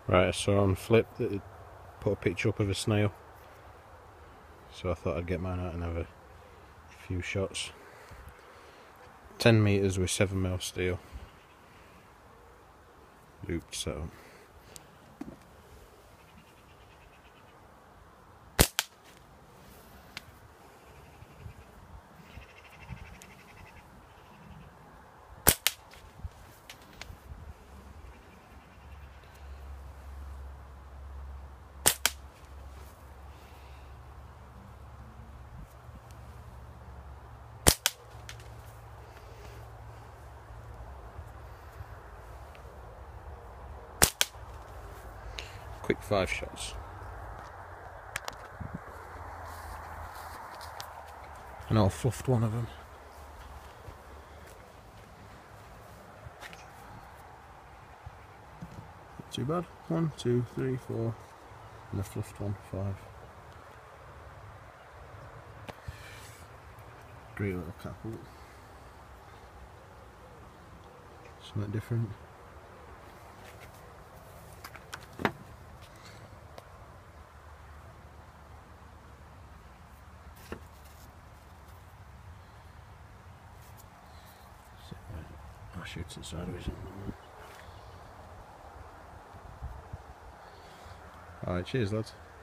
Right, I saw on Flip that it put a picture up of a snail, so I thought I'd get mine out and have a few shots. 10 metres with 7mm steel, looped setup. Quick 5 shots. I know I fluffed one of them. Not too bad. 1, 2, 3, 4, and I fluffed one, 5. Great little catapult. Something different. I'll shoot it sideways. Alright, cheers lads.